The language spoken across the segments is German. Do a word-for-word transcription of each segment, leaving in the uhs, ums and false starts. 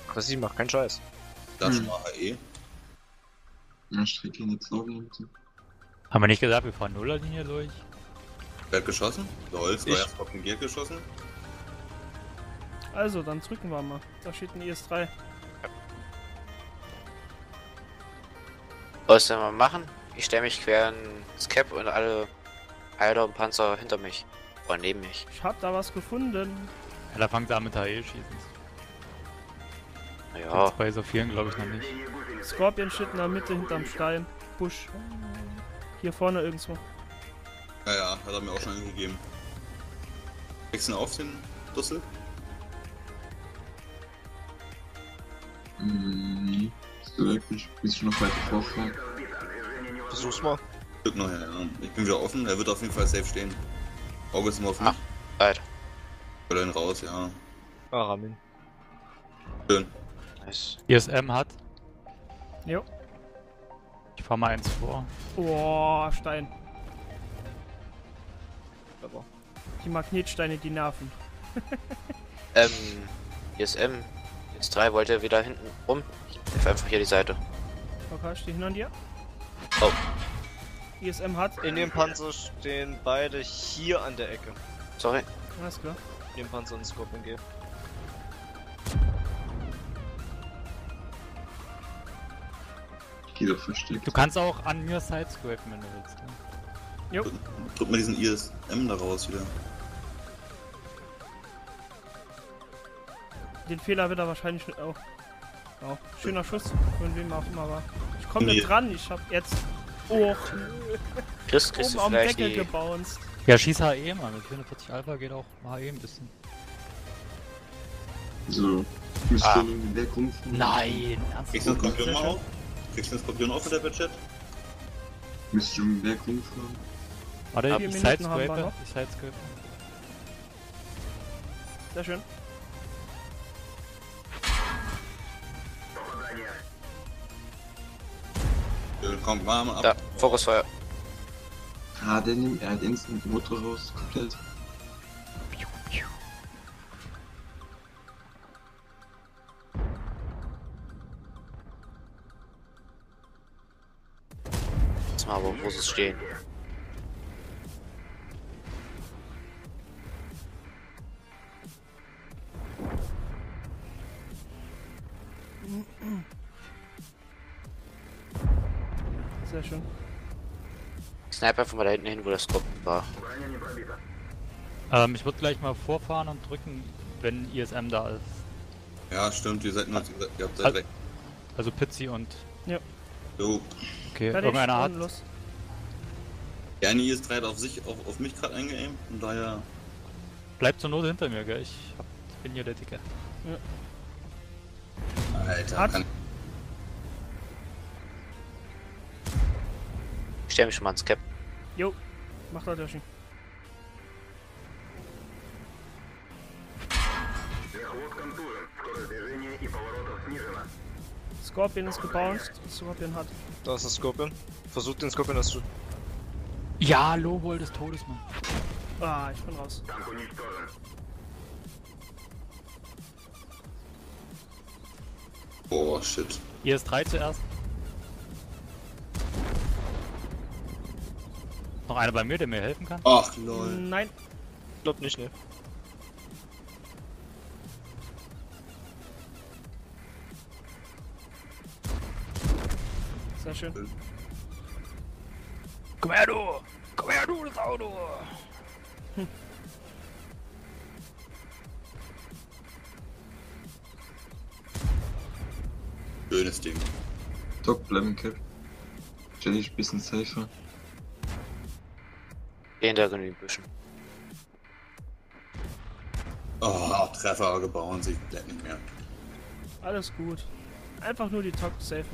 Chrissy, mach keinen Scheiß. Da Hm. schon mal H E. Ja, Strecke jetzt auch nicht. Haben wir nicht gesagt, wir fahren Nullerlinie durch? Wer hat geschossen? Lol, Ich. Square hat den Gier geschossen. Also, dann drücken wir mal. Da steht ein I S drei. Was sollen wir machen? Ich stelle mich quer ins Cap und alle Heiler und Panzer hinter mich. Oder neben mich. Ich hab da was gefunden. Ja, da fangen sie an mit H E-Schießen. Naja, Bei so vielen glaube ich noch nicht. Scorpion steht in der Mitte hinterm Stein. Busch. Hier vorne irgendwo. Ja, ja, hat er mir auch schon angegeben. Kriegst du ihn auf den Düssel? Hm, so wirklich. Willst du noch weiter vorfahren? Versuch's mal. Stück noch her, ja. Ich bin wieder offen, er wird auf jeden Fall safe stehen. Auge ist immer auf mich. Ah. Leid. Will ihn raus, ja. Ah, Ramin. Schön. Nice. I S M hat. Jo. Ich fahr mal eins vor. Boah, Stein. Aber Die Magnetsteine, die nerven. Ähm, I S M, I S drei wollte wieder hinten rum. Ich helfe einfach hier die Seite. Okay, steh hinter dir. Oh. I S M hat. in dem Panzer stehen beide hier an der Ecke. Sorry. Alles klar. In dem Panzer und Scorpion G. Geh doch versteckt. Du kannst auch an mir sidescrapen, wenn du willst. Ne? Jo. Drück mal diesen I S M da raus wieder. Den Fehler wird er wahrscheinlich mit. Oh. Oh. Schöner Schuss, von wem auch immer war. Ich komme Nee. nicht dran, ich hab jetzt. Oh, Chris, kriegst oben du am vielleicht Deckel die... gebounced. Ja, schieß H E mal. Mit vierundvierzig Alpha geht auch H E ein bisschen. So. Müsst Ah. ihr irgendwie weg rumfahren? Nein! Kriegst du den Ernsthaft? Skorpion mal auf? Kriegst du den Skorpion auf mit der Budget? Müsst ihr irgendwie weg rumfahren? Warte, Vier ich Minuten haben wir sidescrape. noch. Ich sidescrape. Sehr schön. Schön, komm, warm ab. Da, Fokusfeuer. Ah, der nimmt, er hat instant den Motor raus, komplett. Jetzt mal, wo, wo sie stehen. Sehr schön. Sniper von mal da hinten hin, wo das Scope war. Ähm, ich würde gleich mal vorfahren und drücken, wenn I S M da ist. Ja, stimmt, ihr seid nur, ihr habt seid Also- recht. Also Pizzi und... So, Okay, Fertig, irgendeiner hat... und los. der eine I S drei hat auf sich, auf, auf mich gerade eingeaimt, und daher... Bleibt zur Not hinter mir, gell? Ich hab, bin hier der Dicke. Alter, Hat- kann Ich stelle mich schon mal ins Cap. Jo. Mach doch Yoshi. Scorpion ist gebounced. Scorpion hat. Da ist der Scorpion. Versucht den Scorpion das zu. Ja, Lowball des Todes, Mann. Ah, ich bin raus. Boah, shit. I S drei zuerst. Noch einer bei mir, der mir helfen kann? Ach, lol. Nein. Glaub nicht, ne? Sehr schön. Komm her, du! Komm her, du, das Auto! Schönes Ding. Doc, bleib im Cap. Stell dich ein bisschen safer. Geh hinter den Büschen. Oh, Treffer gebaut, sich bleibt nicht mehr. Alles gut. Einfach nur die Top safen.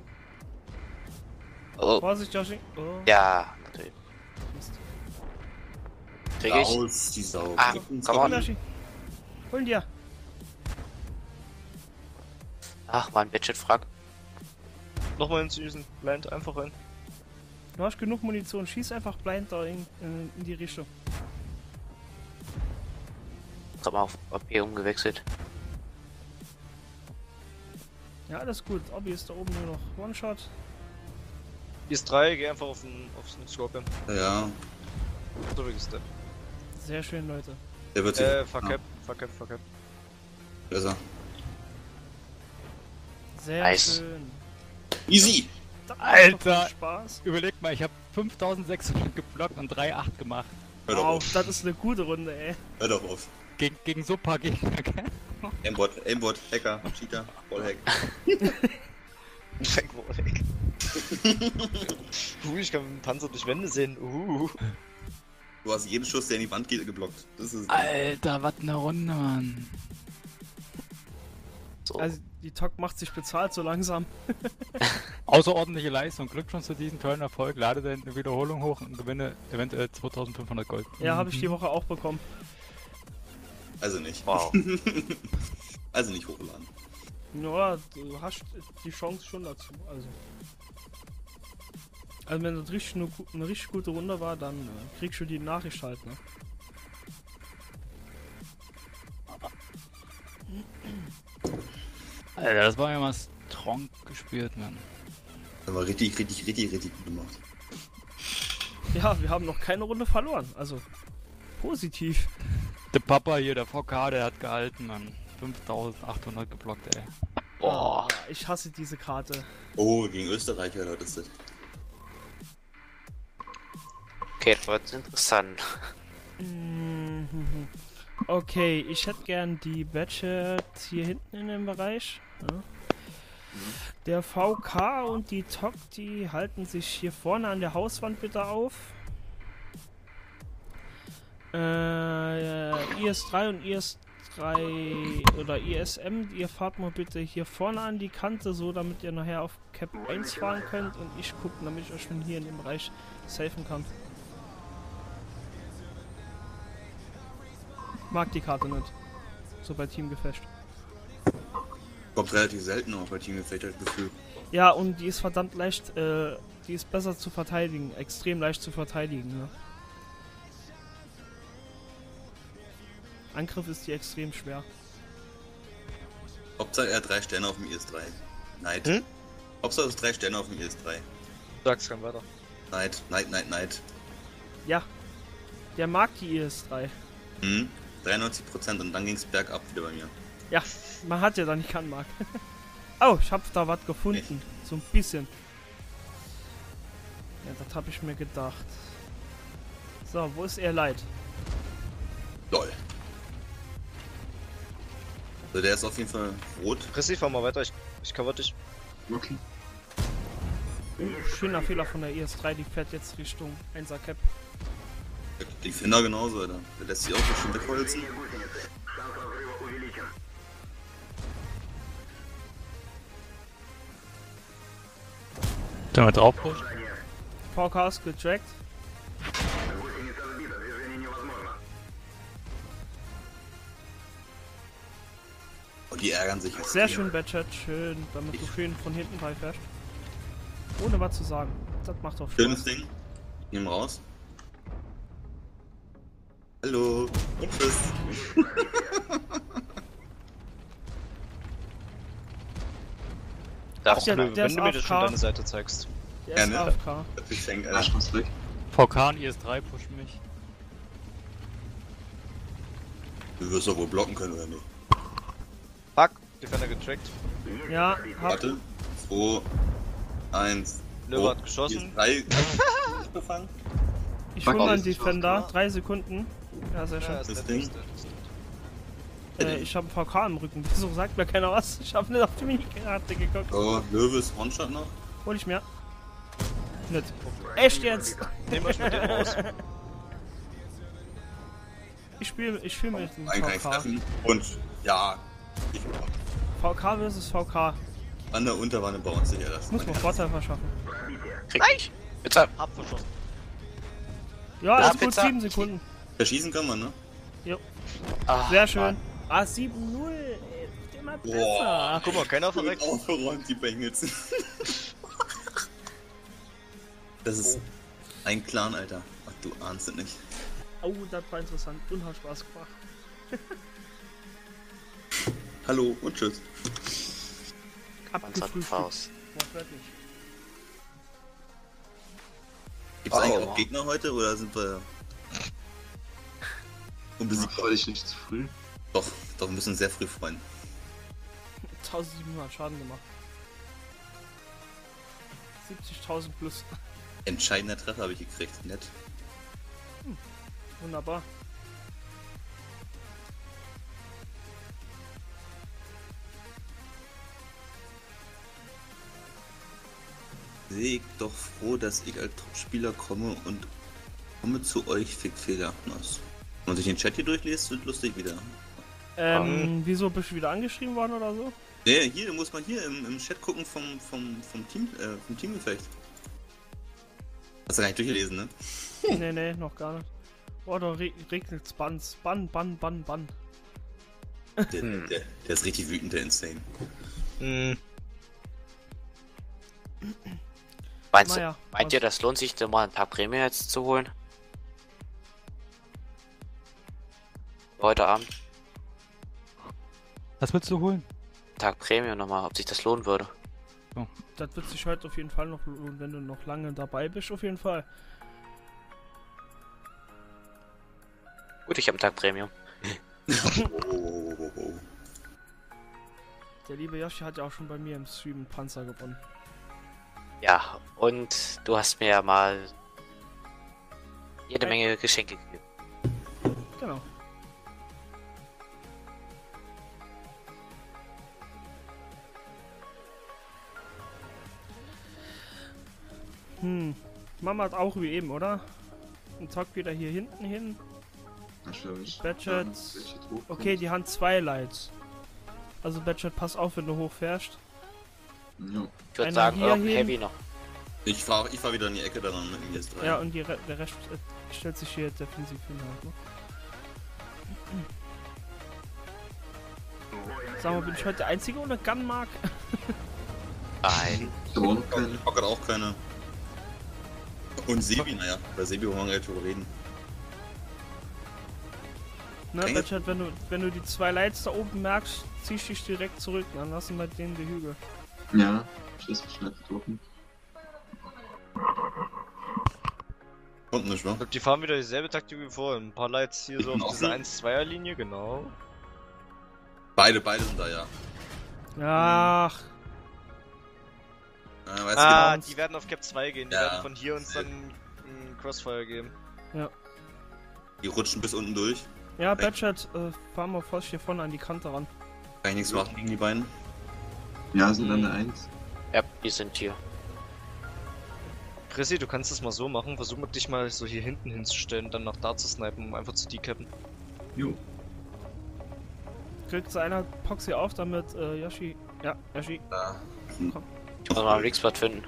Oh, Vorsicht, Yoshi. Oh. ja, natürlich. Mist. Krieg ich? Raus, die Sau. Ah, Krieg den komm Komm, on. Yoshi. Holen dir. Ach, war ein Badget-Frag. Nochmal ins Düsen. Blind einfach rein. Du hast genug Munition. Schieß einfach blind da in, in, in die Richtung. Gerade mal auf A P umgewechselt. Ja, alles gut. Obby ist da oben nur noch One-Shot. I S drei, geh einfach auf den, auf den Scorpion. Ja, So wie Step. Sehr schön, Leute. der wird sich. Äh, fuck cap, fuck cap, fuck cap. Besser. Sehr Nice. schön. Easy! Das macht Alter. doch viel Spaß. Überleg mal, ich habe fünftausendsechshundert geblockt und drei Komma acht gemacht. Hör doch Wow, auf. das ist eine gute Runde, ey. Hör doch auf. Gegen, gegen so ein paar Gegner, gell? Aimbot, Aimbot, Hacker, Cheater, Wallhack. Fängt wohl weg. uh, ich kann mit dem Panzer durch Wände sehen. Uh. Du hast jeden Schuss, der in die Wand geht, geblockt. Das ist. Alter, was eine Runde, Mann. So. Also, die T O C macht sich bezahlt so langsam. Außerordentliche Leistung. Glückwunsch zu diesem tollen Erfolg. Lade deine Wiederholung hoch und gewinne eventuell zweitausendfünfhundert Gold. Ja, habe ich die Woche auch bekommen. Also nicht. Wow. Also nicht hochladen. Ja, du hast die Chance schon dazu. Also, also wenn das richtig eine, gu- eine richtig gute Runde war, dann äh, kriegst du die Nachricht halt, ne? Alter, das war ja mal strong gespielt, Mann. Das war richtig, richtig, richtig, richtig gut gemacht. Ja, wir haben noch keine Runde verloren. Also, positiv. Der Papa hier, der V K, der hat gehalten, Mann. fünftausendachthundert geblockt, ey. Boah. Ah, ich hasse diese Karte. Oh, gegen Österreich, ja, das ist das. Okay, das wird interessant. Mhm. Okay, ich hätte gern die Badget hier hinten in dem Bereich. Ja. Der V K und die T O C, die halten sich hier vorne an der Hauswand bitte auf. Äh, I S drei und I S drei oder I S M, ihr fahrt mal bitte hier vorne an die Kante, so damit ihr nachher auf Cap eins fahren könnt und ich gucke, damit ich euch schon hier in dem Bereich safen kann. Mag die Karte nicht. So bei Teamgefecht. Kommt relativ selten auch bei Teamgefecht, das Gefühl. Ja, und die ist verdammt leicht, äh, die ist besser zu verteidigen. Extrem leicht zu verteidigen, ne? Angriff ist die extrem schwer. Hauptsache er hat drei Sterne auf dem I S drei. Neid. Hm? Hauptsache es ist drei Sterne auf dem I S drei. Sag's kein weiter. Neid, Neid, Neid, Neid. Ja. Der mag die I S drei. Hm? dreiundneunzig Prozent und dann ging's bergab wieder bei mir. Ja, man hat ja da nicht kann mag. Oh, ich hab da was gefunden. So ein bisschen. Ja, das hab ich mir gedacht. So, wo ist er leid? Lol. Also der ist auf jeden Fall rot. Chrissy, fahr mal weiter, ich, ich cover dich. Okay. Uh, schöner Fehler von der I S drei, die fährt jetzt Richtung Einser Cap. Die Finder genauso, Alter. Der lässt sich auch so schön wegholzen. Sollen wir drauf pushen? V K ist getrackt. Und die ärgern sich jetzt. Sehr hier. schön, Badchat, schön, damit du schön von hinten beifährst. Ohne was zu sagen. Das macht doch Schönes Spaß. Ding. Nehmen raus. Hallo. Und tschüss. Darfst Ja, du? Blöd, der wenn ist du mir das schon A F K. deine Seite zeigst. Der ist Ja, ne? A F K. Das ist Geschenk, Ach, Alter. was weg. V K und I S drei pushen mich. Du wirst doch wohl blocken können, oder nicht? Fuck, Defender getrackt. Ja, hab. Warte. zwei, eins. Löwe hat geschossen. drei. Gefangen. Ich Fuck, hol mal einen das ist Defender. Drei Sekunden. Ja, sehr Ja, schön. ist Das nett, Ding. ist nett, ist nett. Äh, ich hab einen V K im Rücken. Wieso sagt mir keiner was? Ich hab nicht auf die Minikarte geguckt. So, Löwe ist One-Shot noch. Hol ich mir. Nicht. Echt jetzt? Nehmt euch mit dem raus. Ich spiele ich spiel mit dem Einen kann ich V K. treffen. Und ja, ich V K versus V K. an der Unterwanne bauen sich ja das. Muss man Vorteil verschaffen. Krieg ich. Bitte. Hab verschossen. Ja, Ja, ist gut. Pizza. Sieben Sekunden. Verschießen kann man, ne? Ah, Sehr schön. Mann. Ah, sieben null. Ey, wird immer besser. Boah. Guck mal, keiner verreckt. Aufgeräumt, die Bengels. Das ist ein Clan, Alter. Ach, du ahnst es nicht. Oh, das war interessant und hat Spaß gemacht. Hallo und tschüss. Abgefrühstückt. Faust. Wortwörtlich. Gibt's eigentlich Oh. auch Gegner heute oder sind wir Ach, unbesiegt? wollte ich nicht zu früh. Doch, doch, wir müssen sehr früh freuen. eintausendsiebenhundert Schaden gemacht. siebzigtausend plus. Entscheidender Treffer habe ich gekriegt, nett. Wunderbar. Sehe ich doch froh, dass ich als Topspieler komme und komme zu euch, Fickfehler. Was? Wenn man sich den Chat hier durchliest, wird lustig wieder. Ähm, wieso bist du wieder angeschrieben worden oder so? Nee, hier muss man hier im, im Chat gucken vom, vom, vom Team, äh, vom Teamgefecht. Hast du gar nicht durchgelesen, ne? nee, nee, noch gar nicht. Oh, da re regnet's Bans. Bann, Bann, Bann, Bann. Der, Hm. der, der ist richtig wütend, der Insane. Hm, Meinst, Naja, du, meint was- ihr, das lohnt sich, da mal ein paar Prämie jetzt zu holen? Heute Abend? Was willst du holen? Tag Premium nochmal, ob sich das lohnen würde. Das wird sich heute auf jeden Fall noch lohnen, wenn du noch lange dabei bist, auf jeden Fall. Gut, ich habe einen Tag Premium. Oh, oh, oh, oh. Der liebe Yoshi hat ja auch schon bei mir im Stream einen Panzer gewonnen. Ja, und du hast mir ja mal jede Menge Geschenke gegeben. Genau. Hm. Mama hat auch wie eben, oder? Und Talk wieder hier hinten hin. Wahrscheinlich. Badget. Ja, Badget hochkommt. Okay, die haben zwei Lights. Also Badget, pass auf, wenn du hochfährst. Ja. Ich würde Einer sagen, hier irgendein hin. Heavy noch. Ich fahr, ich fahr wieder in die Ecke dann mit dem I S drei. Ja, und die Re der Rest äh, stellt sich hier defensiv hin halt, ne? Sag mal, bin ich heute der Einzige ohne Gunmark? Nein. Ich habe auch noch keine. Ich hab grad auch keine. Und Sebi, naja, bei Sebi wollen wir gleich drüber reden. Ne, Okay. Badget, wenn du, wenn du die zwei Lights da oben merkst, ziehst du dich direkt zurück, dann lassen wir denen die Hügel. Ja, ich lasse mich schnell verdrucken. Kommt nicht, wa? ich glaub, die fahren wieder dieselbe Taktik wie vorhin. Ein paar Lights hier so Hinten auf dieser offen. eins zwei er Linie, genau. Beide, beide sind da, ja. Ach, Ja, weißt Ah, genau. die werden auf Cap zwei gehen. Die Ja. werden von hier uns dann ein Crossfire geben. du, die rutschen bis unten durch. ja, Badget, äh, fahr mal vorsichtig hier vorne an die Kante ran. Kann ich nichts machen gegen die beiden. Ja, sind an der eins. Ja, die sind hier. Chrissy, du kannst das mal so machen. Versuch mal dich mal so hier hinten hinzustellen, dann nach da zu snipen, um einfach zu decappen. Jo. Kriegt so einer Poxy auf, damit äh, Yoshi. Ja, Yoshi. Ja. Ich muss mal einen Weak Spot finden.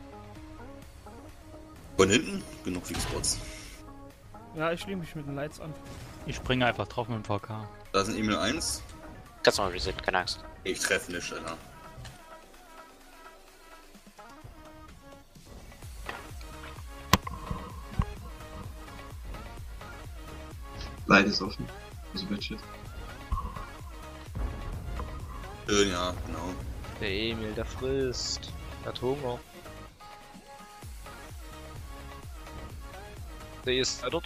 Von hinten? Genug Weakspots. Ja, ich schließe mich mit den Lights an. Ich springe einfach drauf mit dem V K. Da ist ein Emil eins. Kannst du mal resetten, keine Angst. Ich treffe nicht, Alter. Light ist offen. Also Badget. Schön, ja, genau. Der Emil, der frisst. Der hat Hunger. Der ist dort.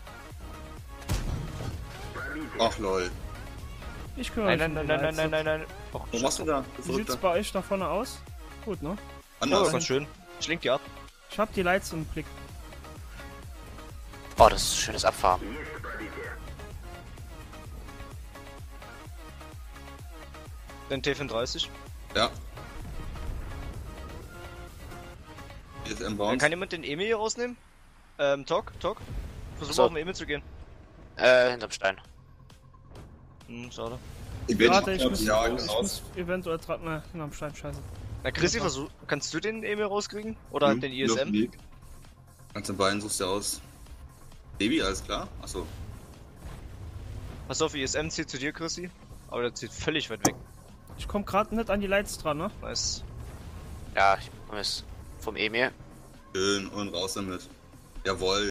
Ach lol. Ich kümmere Nein, mich nein, um nein, die nein, nein, Lights. nein, nein. Och, Was machst du da? Du Wie sieht's Verrückter. bei euch da vorne aus? Gut, ne? Oh, Anders. ganz schön. Ich lenk die ab. Ich hab die Lights im Blick. Oh, das ist schönes Abfahren. Den T fünfunddreißig. Ja. Hier ist Äh, M-Bounce. Kann jemand den Emil hier rausnehmen? Ähm, Talk, Talk. Versuch So. mal auf den Emil zu gehen. Äh, hinterm Stein. Hm, schade. Ich bin Warte, ich muss, ja, ich genau. muss eventuell dran. Na, na, am Stein, scheiße. Na, Chrissy, versuch, kannst du den Emil rauskriegen? Oder Hm, den Bin auf dem I S M? Weg. Kannst du beiden suchst du aus. Baby, alles klar? Achso. Pass auf, I S M zieht zu dir, Chrissy. Aber der zieht völlig weit weg. Ich komm gerade nicht an die Lights dran, ne? Nice. Ja, ich komme jetzt vom Emil. Schön und raus damit. Jawohl.